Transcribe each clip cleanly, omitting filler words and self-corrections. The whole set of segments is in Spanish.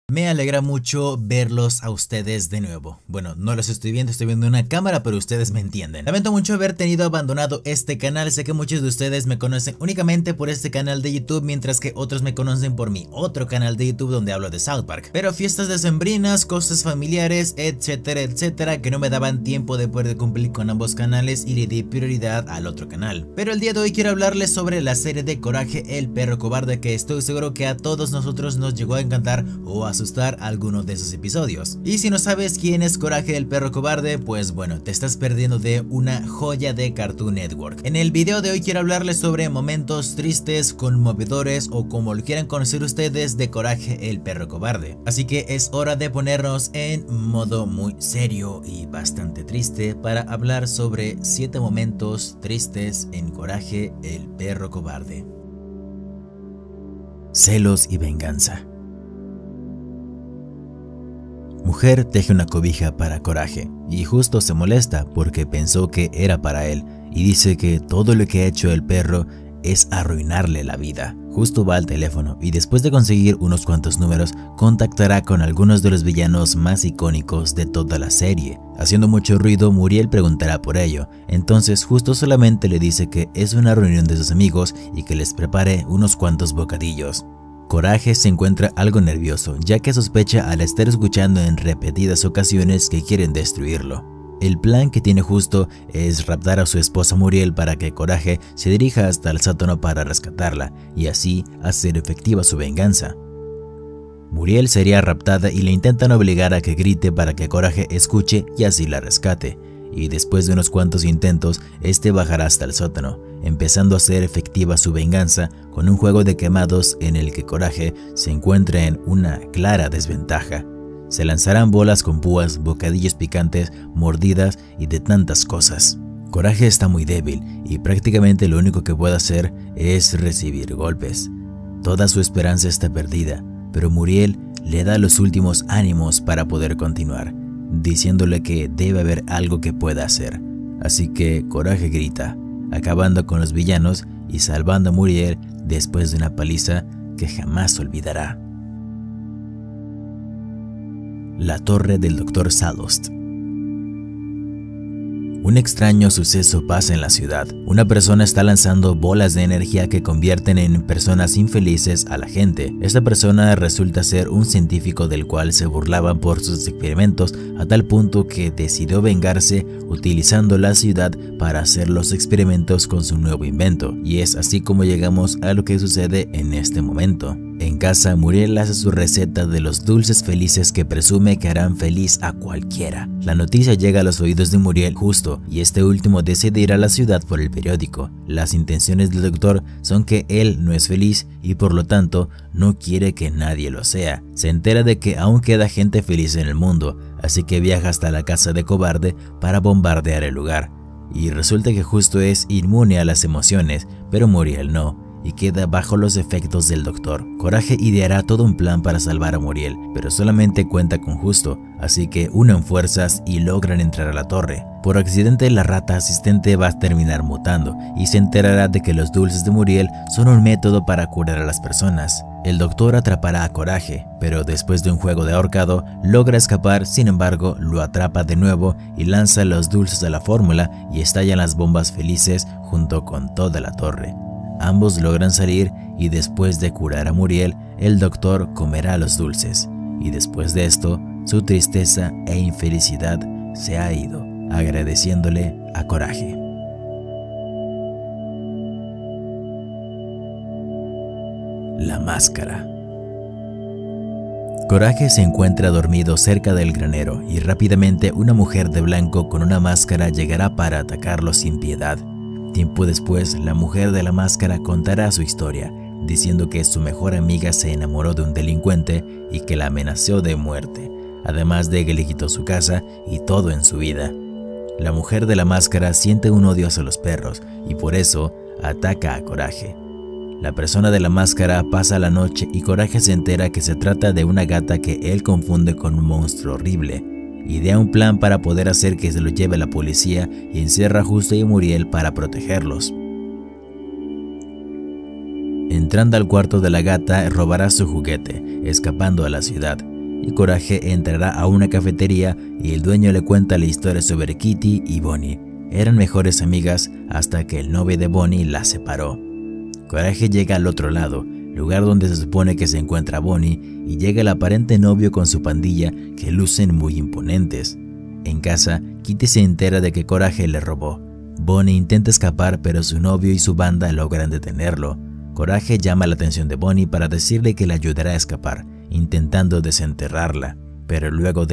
Me alegra mucho verlos a ustedes de nuevo. Bueno, no los estoy viendo una cámara, pero ustedes me entienden. Lamento mucho haber tenido abandonado este canal. Sé que muchos de ustedes me conocen únicamente por este canal de YouTube, mientras que otros me conocen por mi otro canal de YouTube donde hablo de South Park. Pero fiestas decembrinas, cosas familiares, etcétera, etcétera, que no me daban tiempo de poder cumplir con ambos canales y le di prioridad al otro canal. Pero el día de hoy quiero hablarles sobre la serie de Coraje, el perro cobarde, que estoy seguro que a todos nosotros nos llegó a encantar o a asustar algunos de esos episodios. Y si no sabes quién es Coraje el perro cobarde, pues bueno, te estás perdiendo de una joya de Cartoon Network. En el video de hoy quiero hablarles sobre momentos tristes, conmovedores o como lo quieran conocer ustedes de Coraje el perro cobarde. Así que es hora de ponernos en modo muy serio y bastante triste para hablar sobre 7 momentos tristes en Coraje el perro cobarde. Celos y venganza. Mujer teje una cobija para Coraje y justo se molesta porque pensó que era para él y dice que todo lo que ha hecho el perro es arruinarle la vida. Justo va al teléfono y después de conseguir unos cuantos números contactará con algunos de los villanos más icónicos de toda la serie. Haciendo mucho ruido, Muriel preguntará por ello, entonces justo solamente le dice que es una reunión de sus amigos y que les prepare unos cuantos bocadillos. Coraje se encuentra algo nervioso, ya que sospecha al estar escuchando en repetidas ocasiones que quieren destruirlo. El plan que tiene justo es raptar a su esposa Muriel para que Coraje se dirija hasta el sótano para rescatarla y así hacer efectiva su venganza. Muriel sería raptada y le intentan obligar a que grite para que Coraje escuche y así la rescate. Y después de unos cuantos intentos, este bajará hasta el sótano, empezando a hacer efectiva su venganza con un juego de quemados en el que Coraje se encuentra en una clara desventaja. Se lanzarán bolas con púas, bocadillos picantes, mordidas y de tantas cosas. Coraje está muy débil y prácticamente lo único que puede hacer es recibir golpes. Toda su esperanza está perdida, pero Muriel le da los últimos ánimos para poder continuar, diciéndole que debe haber algo que pueda hacer. Así que Coraje grita, acabando con los villanos y salvando a Muriel después de una paliza que jamás olvidará. La torre del Dr. Sallust. Un extraño suceso pasa en la ciudad. Una persona está lanzando bolas de energía que convierten en personas infelices a la gente. Esta persona resulta ser un científico del cual se burlaban por sus experimentos a tal punto que decidió vengarse utilizando la ciudad para hacer los experimentos con su nuevo invento. Y es así como llegamos a lo que sucede en este momento. En casa, Muriel hace su receta de los dulces felices que presume que harán feliz a cualquiera. La noticia llega a los oídos de Muriel justo y este último decide ir a la ciudad por el periódico. Las intenciones del doctor son que él no es feliz y por lo tanto no quiere que nadie lo sea. Se entera de que aún queda gente feliz en el mundo, así que viaja hasta la casa de Cobarde para bombardear el lugar. Y resulta que justo es inmune a las emociones, pero Muriel no, y queda bajo los efectos del doctor. Coraje ideará todo un plan para salvar a Muriel, pero solamente cuenta con Justo, así que unen fuerzas y logran entrar a la torre. Por accidente, la rata asistente va a terminar mutando y se enterará de que los dulces de Muriel son un método para curar a las personas. El doctor atrapará a Coraje, pero después de un juego de ahorcado logra escapar, sin embargo lo atrapa de nuevo y lanza los dulces a la fórmula y estallan las bombas felices junto con toda la torre. Ambos logran salir y después de curar a Muriel, el doctor comerá los dulces. Y después de esto, su tristeza e infelicidad se ha ido, agradeciéndole a Coraje. La máscara. Coraje se encuentra dormido cerca del granero y rápidamente una mujer de blanco con una máscara llegará para atacarlo sin piedad. Tiempo después, la mujer de la máscara contará su historia, diciendo que su mejor amiga se enamoró de un delincuente y que la amenazó de muerte, además de que le quitó su casa y todo en su vida. La mujer de la máscara siente un odio hacia los perros y por eso ataca a Coraje. La persona de la máscara pasa la noche y Coraje se entera que se trata de una gata que él confunde con un monstruo horrible. Idea un plan para poder hacer que se lo lleve la policía y encierra a Justo y Muriel para protegerlos. Entrando al cuarto de la gata, robará su juguete, escapando a la ciudad. y Coraje entrará a una cafetería y el dueño le cuenta la historia sobre Kitty y Bonnie. Eran mejores amigas hasta que el novio de Bonnie las separó. Coraje llega al otro lado, lugar donde se supone que se encuentra Bonnie, y llega el aparente novio con su pandilla que lucen muy imponentes. En casa, Kitty se entera de que Coraje le robó. Bonnie intenta escapar, pero su novio y su banda logran detenerlo. Coraje llama la atención de Bonnie para decirle que le ayudará a escapar, intentando desenterrarla, pero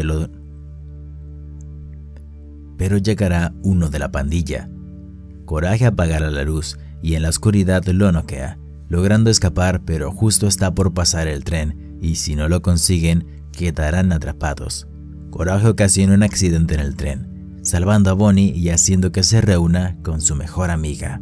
llegará uno de la pandilla. Coraje apagará la luz y en la oscuridad lo noquea, logrando escapar, pero justo está por pasar el tren y si no lo consiguen, quedarán atrapados. Coraje ocasiona un accidente en el tren, salvando a Bonnie y haciendo que se reúna con su mejor amiga.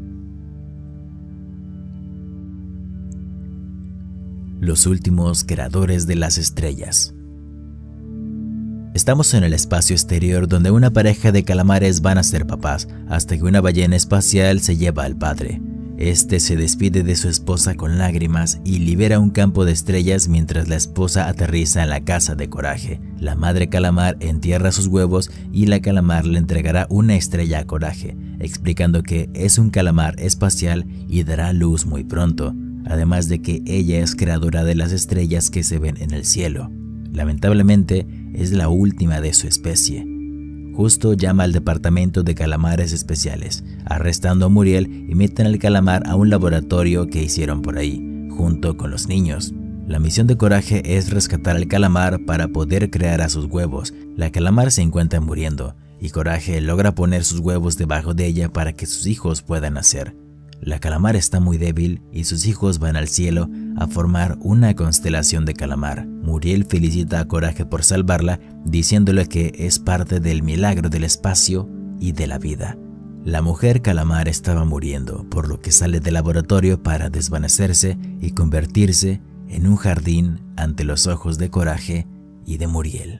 Los últimos creadores de las estrellas. Estamos en el espacio exterior donde una pareja de calamares van a ser papás, hasta que una ballena espacial se lleva al padre. Este se despide de su esposa con lágrimas y libera un campo de estrellas mientras la esposa aterriza en la casa de Coraje. La madre calamar entierra sus huevos y la calamar le entregará una estrella a Coraje, explicando que es un calamar espacial y dará luz muy pronto, además de que ella es creadora de las estrellas que se ven en el cielo. Lamentablemente, es la última de su especie. Justo llama al departamento de calamares especiales, arrestando a Muriel y meten al calamar a un laboratorio que hicieron por ahí, junto con los niños. La misión de Coraje es rescatar al calamar para poder crear a sus huevos. La calamar se encuentra muriendo y Coraje logra poner sus huevos debajo de ella para que sus hijos puedan nacer. La calamar está muy débil y sus hijos van al cielo a formar una constelación de calamar. Muriel felicita a Coraje por salvarla, diciéndole que es parte del milagro del espacio y de la vida. La mujer calamar estaba muriendo, por lo que sale del laboratorio para desvanecerse y convertirse en un jardín ante los ojos de Coraje y de Muriel.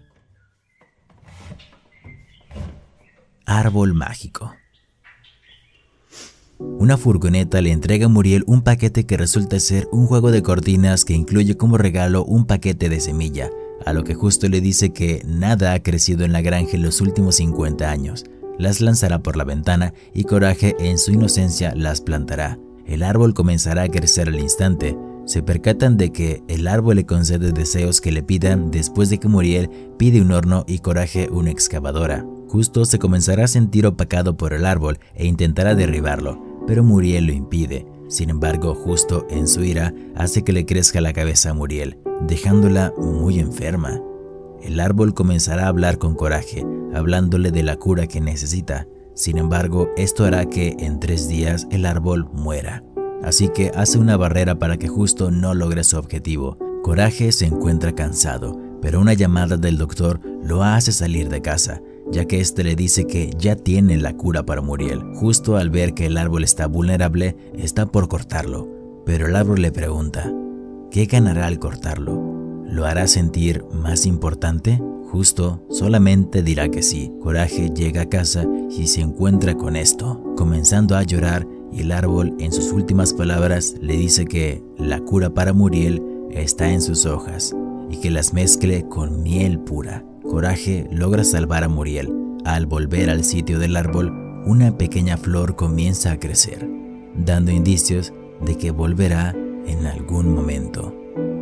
Árbol mágico. Una furgoneta le entrega a Muriel un paquete que resulta ser un juego de cortinas que incluye como regalo un paquete de semilla, a lo que justo le dice que nada ha crecido en la granja en los últimos 50 años. Las lanzará por la ventana y Coraje en su inocencia las plantará. El árbol comenzará a crecer al instante. Se percatan de que el árbol le concede deseos que le pidan después de que Muriel pide un horno y Coraje una excavadora. Justo se comenzará a sentir opacado por el árbol e intentará derribarlo, pero Muriel lo impide. Sin embargo, justo en su ira, hace que le crezca la cabeza a Muriel, dejándola muy enferma. El árbol comenzará a hablar con Coraje, hablándole de la cura que necesita. Sin embargo, esto hará que en 3 días el árbol muera. Así que hace una barrera para que justo no logre su objetivo. Coraje se encuentra cansado, pero una llamada del doctor lo hace salir de casa, ya que este le dice que ya tiene la cura para Muriel. Justo al ver que el árbol está vulnerable, está por cortarlo, pero el árbol le pregunta, ¿qué ganará al cortarlo? ¿Lo hará sentir más importante? Justo solamente dirá que sí. Coraje llega a casa y se encuentra con esto, comenzando a llorar, y el árbol en sus últimas palabras le dice que la cura para Muriel está en sus hojas y que las mezcle con miel pura. Coraje logra salvar a Muriel. Al volver al sitio del árbol, una pequeña flor comienza a crecer, dando indicios de que volverá en algún momento.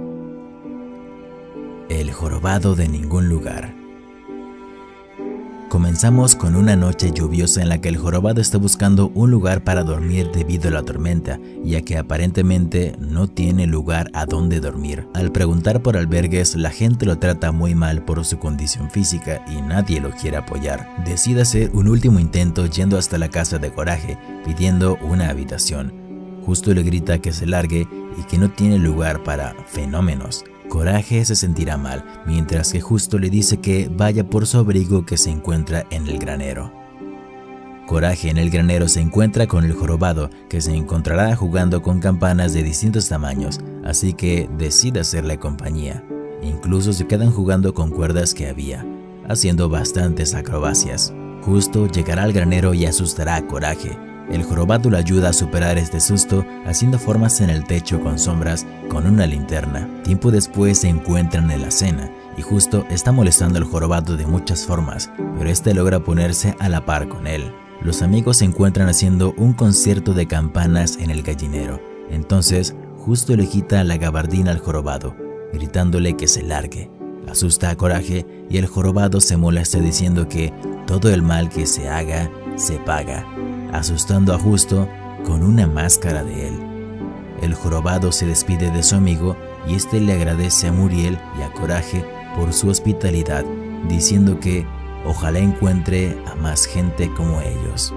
El jorobado de ningún lugar. Comenzamos con una noche lluviosa en la que el jorobado está buscando un lugar para dormir debido a la tormenta, ya que aparentemente no tiene lugar a donde dormir. Al preguntar por albergues, la gente lo trata muy mal por su condición física y nadie lo quiere apoyar. Decide hacer un último intento yendo hasta la casa de Coraje, pidiendo una habitación. Justo le grita que se largue y que no tiene lugar para fenómenos. Coraje se sentirá mal, mientras que Justo le dice que vaya por su abrigo que se encuentra en el granero. Coraje en el granero se encuentra con el jorobado, que se encontrará jugando con campanas de distintos tamaños, así que decide hacerle compañía. Incluso se quedan jugando con cuerdas que había, haciendo bastantes acrobacias. Justo llegará al granero y asustará a Coraje. El jorobado lo ayuda a superar este susto haciendo formas en el techo con sombras con una linterna. Tiempo después se encuentran en la cena y justo está molestando al jorobado de muchas formas, pero este logra ponerse a la par con él. Los amigos se encuentran haciendo un concierto de campanas en el gallinero. Entonces, justo le quita la gabardina al jorobado, gritándole que se largue. Asusta a Coraje y el jorobado se molesta diciendo que todo el mal que se haga, se paga, asustando a Justo con una máscara de él. El jorobado se despide de su amigo y este le agradece a Muriel y a Coraje por su hospitalidad, diciendo que ojalá encuentre a más gente como ellos.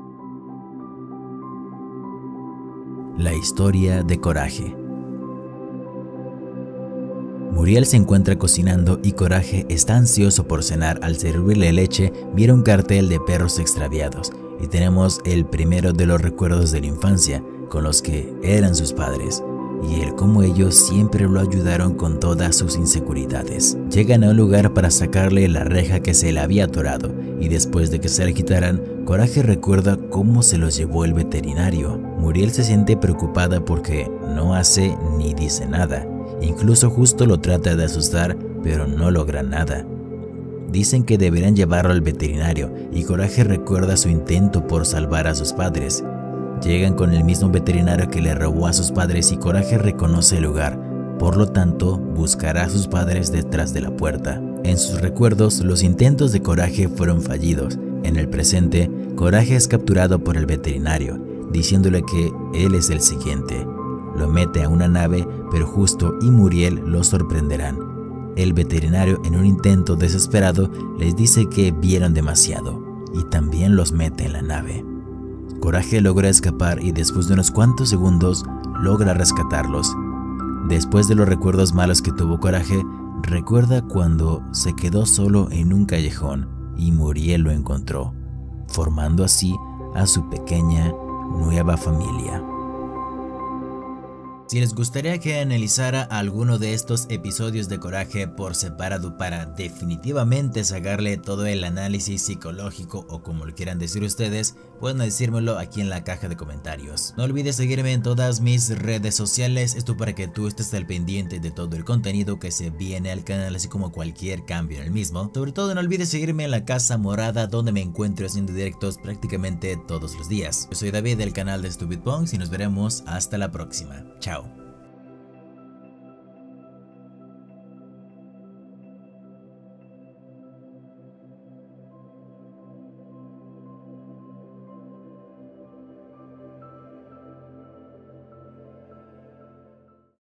La historia de Coraje. Muriel se encuentra cocinando y Coraje está ansioso por cenar. Al servirle leche, mira un cartel de perros extraviados y tenemos el primero de los recuerdos de la infancia con los que eran sus padres y el cómo ellos siempre lo ayudaron con todas sus inseguridades. Llegan a un lugar para sacarle la reja que se le había atorado y después de que se la quitaran, Coraje recuerda cómo se los llevó el veterinario. Muriel se siente preocupada porque no hace ni dice nada. Incluso Justo lo trata de asustar, pero no logra nada. Dicen que deberían llevarlo al veterinario y Coraje recuerda su intento por salvar a sus padres. Llegan con el mismo veterinario que le robó a sus padres y Coraje reconoce el lugar, por lo tanto buscará a sus padres detrás de la puerta. En sus recuerdos, los intentos de Coraje fueron fallidos. En el presente, Coraje es capturado por el veterinario, diciéndole que él es el siguiente. Lo mete a una nave, pero Justo y Muriel lo sorprenderán. El veterinario, en un intento desesperado, les dice que vieron demasiado y también los mete en la nave. Coraje logra escapar y después de unos cuantos segundos logra rescatarlos. Después de los recuerdos malos que tuvo Coraje, recuerda cuando se quedó solo en un callejón y Muriel lo encontró, formando así a su pequeña nueva familia. Si les gustaría que analizara alguno de estos episodios de Coraje por separado para definitivamente sacarle todo el análisis psicológico o como lo quieran decir ustedes, pueden decírmelo aquí en la caja de comentarios. No olvides seguirme en todas mis redes sociales, esto para que tú estés al pendiente de todo el contenido que se viene al canal, así como cualquier cambio en el mismo. Sobre todo no olvides seguirme en la Casa Morada, donde me encuentro haciendo directos prácticamente todos los días. Yo soy David del canal de Stupid Punks y nos veremos hasta la próxima. Chao.